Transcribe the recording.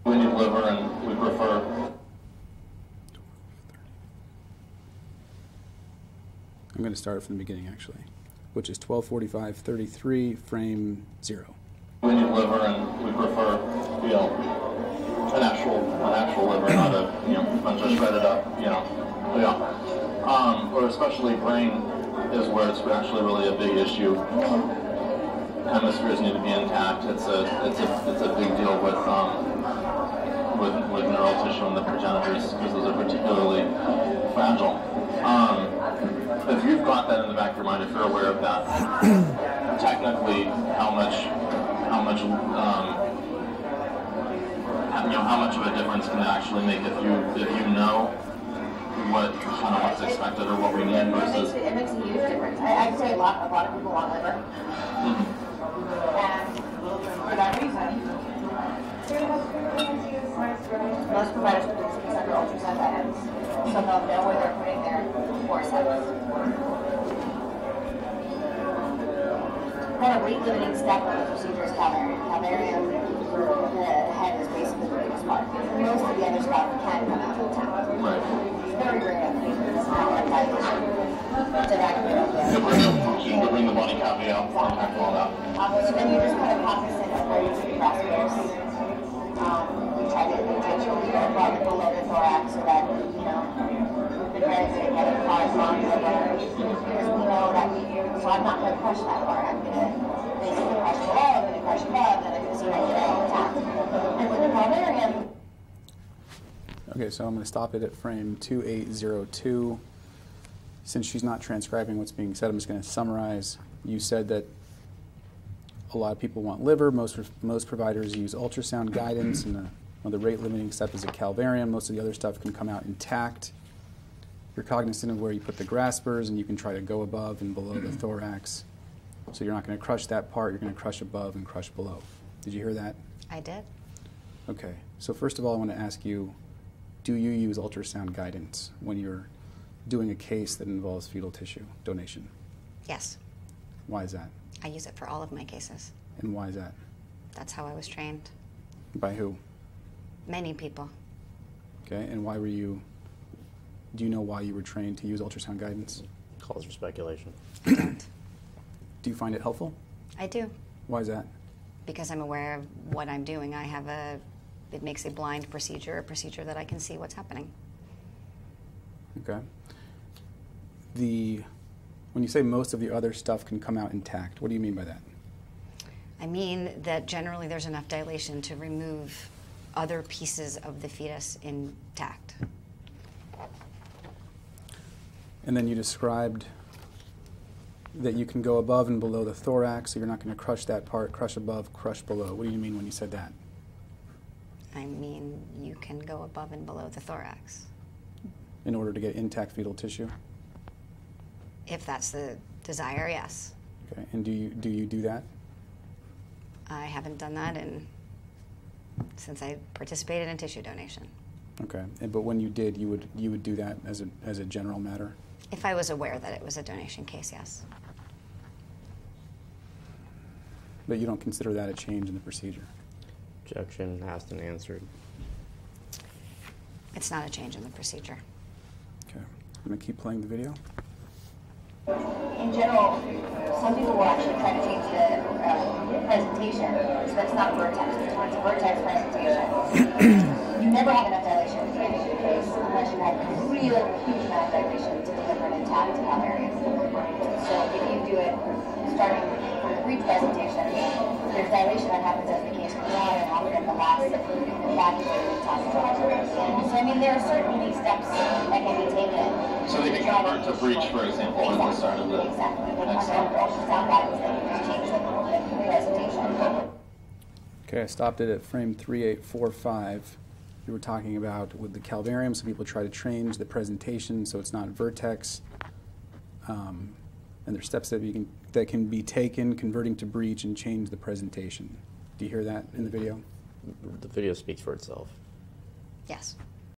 We need liver and we prefer. I'm going to start from the beginning, actually, which is 12:45:33, frame 0. We need liver and we prefer, an actual liver, not a bunch of shredded up, or especially brain is where it's actually really a big issue. Hemispheres need to be intact. It's a big deal with neural tissue in the progenitors because those are particularly fragile. If you've got that in the back of your mind, if you're aware of that, technically, how much of a difference can it actually make if you know what's expected or what we need versus. It makes a huge difference. I'd say a lot of people want liver, and for that reason, most providers will do things under ultrasound guidance, so they'll know where they're putting their forceps. Kind of rate-limiting step of the procedure is calvarium. Calvarium, the head is basically the biggest part. Most of the other stuff can come out intact. Right. It's very rare that it's not like dilation to evacuate out there. To bring the body cavity out, contact all that. So then you're just kind of cognizant of where you put your prosecutors. We try to intentionally go above and below the thorax so that, the parents can get a correspond to the liver. Because we know that so I'm not going to crush that part. I'm going to basically crush below, I'm going to crush above, and I'm going to see that get all intact. And with the calvarium. Okay, so I'm going to stop it at frame 2802. Since she's not transcribing what's being said, I'm just going to summarize. You said that a lot of people want liver. Most providers use ultrasound guidance, and the rate-limiting step is a calvarium. Most of the other stuff can come out intact. You're cognizant of where you put the graspers, and you can try to go above and below the thorax. So you're not going to crush that part. You're going to crush above and crush below. Did you hear that? I did. Okay. So first of all, I want to ask you, do you use ultrasound guidance when you're doing a case that involves fetal tissue donation? Yes. Why is that? I use it for all of my cases. And why is that? That's how I was trained. By who? Many people. Okay. And why were you, do you know why you were trained to use ultrasound guidance? Calls for speculation. I don't. Do you find it helpful? I do. Why is that? Because I'm aware of what I'm doing. It makes a blind procedure, a procedure that I can see what's happening. Okay. When you say most of the other stuff can come out intact, what do you mean by that? I mean that generally there's enough dilation to remove other pieces of the fetus intact. And then you described that you can go above and below the thorax, so you're not going to crush that part, crush above, crush below. What do you mean when you said that? I mean you can go above and below the thorax. In order to get intact fetal tissue? If that's the desire, yes. Okay. And do you do that? I haven't done that since I participated in tissue donation. Okay. But when you did, you would do that as a general matter? If I was aware that it was a donation case, yes. But you don't consider that a change in the procedure? Objection asked and answered. It's not a change in the procedure. Okay. I'm going to keep playing the video. In general, some people will actually try to change the presentation, so that's not vertex. It's a vertex presentation. You never have enough dilation to finish your case unless you have a real huge amount of dilation to deliver an intact calvarium. So if you do it starting from the breech presentation, there's dilation that happens as the case goes on, and often the last evacuated top. So I mean, there are certainly steps that can be taken. So they can convert to breech, for example, at the start of the. Exactly. Ultrasound guidance, then you just change the presentation. Okay, I stopped it at frame 3845. You were talking about with the calvarium, some people try to change the presentation so it's not vertex. And there's steps that can be taken, converting to breech, and change the presentation. Do you hear that in the video? The video speaks for itself. Yes.